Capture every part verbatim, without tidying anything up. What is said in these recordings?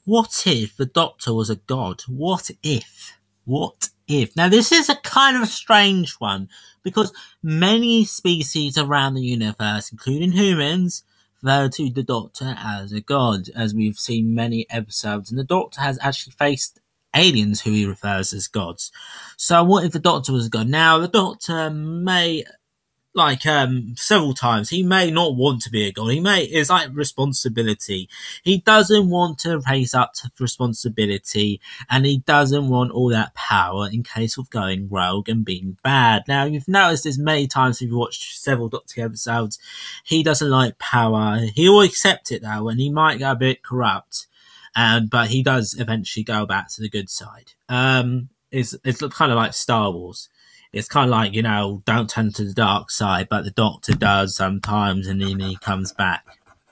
What if the Doctor was a god? What if? What if? Now, this is a kind of a strange one because many species around the universe, including humans, refer to the Doctor as a god, as we've seen many episodes, and the Doctor has actually faced aliens who he refers as gods. So, what if the Doctor was a god? Now, the Doctor may like um several times he may not want to be a god. He may it's like responsibility. He doesn't want to raise up to responsibility, and he doesn't want all that power in case of going rogue and being bad. Now, you've noticed this many times if you've watched several Doctor episodes. He doesn't like power. He will accept it though, and he might get a bit corrupt. Um, but he does eventually go back to the good side. Um, it's it's kind of like Star Wars. It's kind of like, you know, don't turn to the dark side, but the Doctor does sometimes, and then he comes back.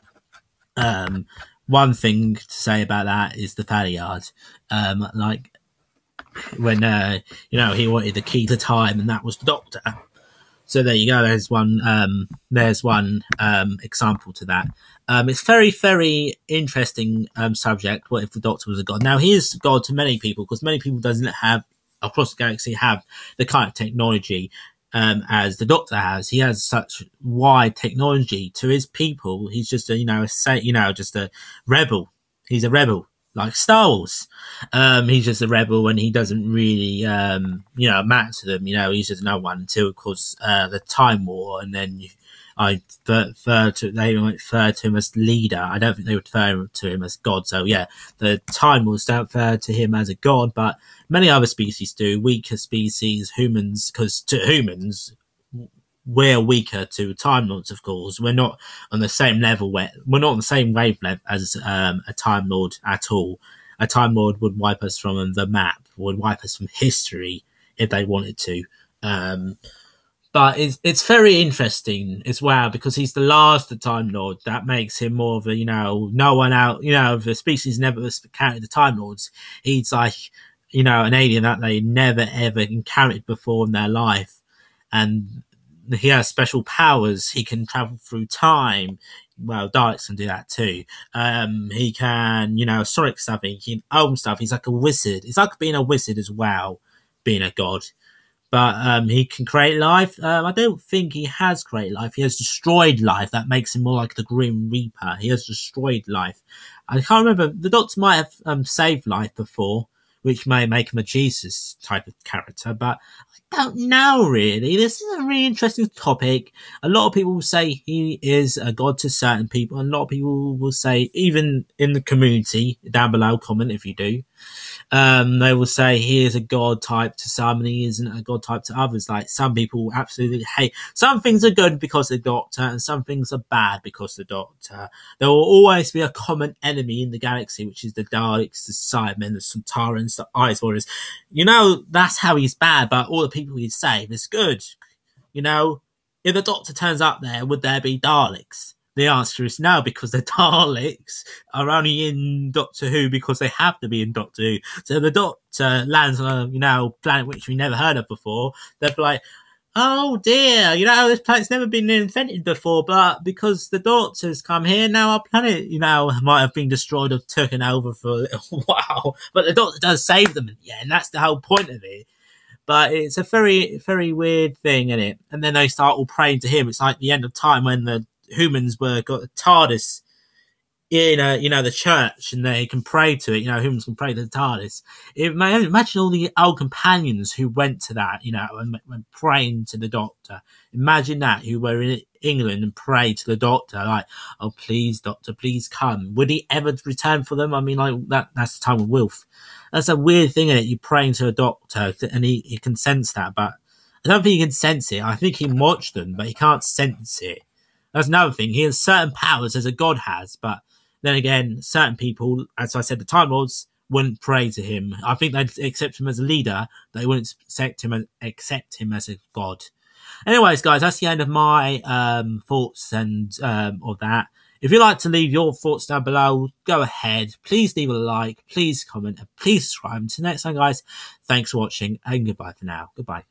Um, one thing to say about that is the Thaliard. Um, like, when, uh, you know, he wanted the key to time, and that was the Doctor. So there you go. There's one, um, there's one um, example to that. Um, it's very, very interesting um, subject. What if the Doctor was a god? Now, he is a god to many people, because many people doesn't have across the galaxy have the kind of technology um, as the Doctor has. He has such wide technology to his people. He's just a, you know, a say, you know, just a rebel. He's a rebel, like Star Wars. Um, he's just a rebel, and he doesn't really, um, you know, matter to them. You know, he's just no one until, of course, uh, the Time War, and then you, I refer to they refer to him as leader. I don't think they would refer to him as god. So yeah, the Time Wars don't refer to him as a god, but many other species do. Weaker species, humans, because to humans, we're weaker to Time Lords. Of course, we're not on the same level. Where we're not on the same wavelength as um, a Time Lord at all. A Time Lord would wipe us from the map, would wipe us from history if they wanted to. Um, But it's it's very interesting as well, because he's the last Time Lord. That makes him more of a, you know, no one out, you know, the species never encountered the Time Lords. He's like, you know, an alien that they never ever encountered before in their life. And he has special powers. He can travel through time. Well, Daleks can do that too. Um, he can, you know, sonic stuff. He can own stuff. He's like a wizard. It's like being a wizard as well, being a god. But um, he can create life. Um, I don't think he has created life. He has destroyed life. That makes him more like the Grim Reaper. He has destroyed life. I can't remember. The Doctor might have um, saved life before, which may make him a Jesus type of character. But I don't know, really. This is a really interesting topic. A lot of people will say he is a god to certain people. And a lot of people will say, even in the community, down below, comment if you do. Um, they will say he is a god type to some and he isn't a god type to others. Like, some people absolutely hate. Some things are good because of the Doctor, and some things are bad because of the Doctor. There will always be a common enemy in the galaxy, which is the Daleks, the Cybermen, the Sontarans, the Ice Warriors. You know, that's how he's bad, but all the people he saved is good. You know, if the Doctor turns up there, would there be Daleks? The answer is no, because the Daleks are only in Doctor Who because they have to be in Doctor Who. So the Doctor lands on a, you know, planet which we never heard of before. They're like, oh dear, you know, this planet's never been invented before, but because the Doctor's come here, now our planet, you know, might have been destroyed or taken over for a little while. But the Doctor does save them, yeah, and that's the whole point of it. But it's a very, very weird thing, isn't it? And then they start all praying to him. It's like the end of time when the humans were got a TARDIS in a, you know, the church, and they can pray to it. You know, humans can pray to the TARDIS. It, imagine all the old companions who went to that, you know, and went praying to the Doctor. Imagine that, who were in England and prayed to the Doctor, like, oh, please, Doctor, please come. Would he ever return for them? I mean, like, that that's the time of Wilf. That's a weird thing, isn't it? You're praying to a Doctor, and he, he can sense that, but I don't think he can sense it. I think he watched them, but he can't sense it. That's another thing. He has certain powers as a god has, but then again, certain people, as I said, the Time Lords wouldn't pray to him. I think they'd accept him as a leader. They wouldn't accept him as, accept him as a god. Anyways, guys, that's the end of my um, thoughts and um, of that. If you'd like to leave your thoughts down below, go ahead. Please leave a like, please comment, and please subscribe. Until next time, guys, thanks for watching, and goodbye for now. Goodbye.